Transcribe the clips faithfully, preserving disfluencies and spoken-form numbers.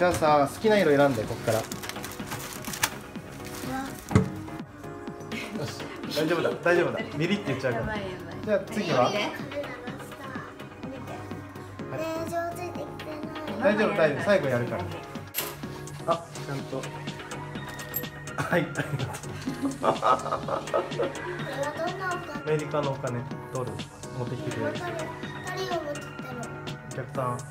じゃあさ、好きな色選んで、こっから。よし、大丈夫だ、大丈夫だ。ビリって言っちゃうから。じゃあ次は。大丈夫、大丈夫、最後やるから。あ、ちゃんと。はい、ありがとう。アメリカのお金、ドル持ってきてくれる。お客さん。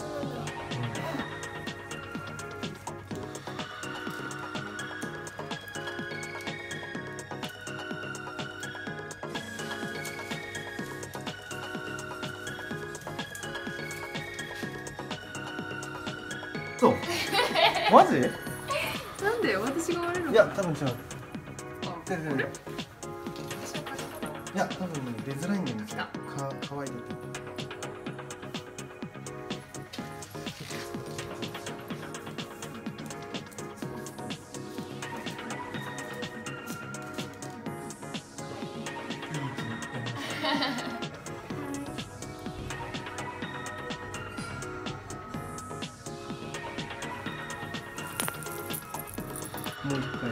そう。マジ？ なんで私が悪いの？ いや、多分違う。全然。いや、多分出づらいんだよね。か、可愛い。もう一回。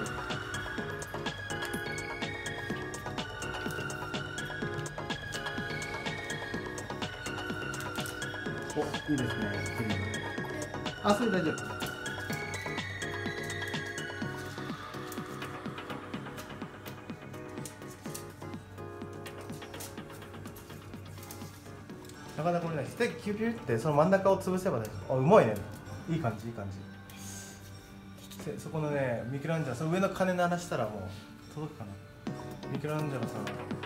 お、いいですね。あ、それ大丈夫。なかなかこれね、ステーキキューピューってその真ん中を潰せば大丈夫。あ、うまいね。いい感じ、いい感じ。そこのね、ミケランジェロ、その上の鐘鳴らしたらもう届くかな。ミケランジェロさん。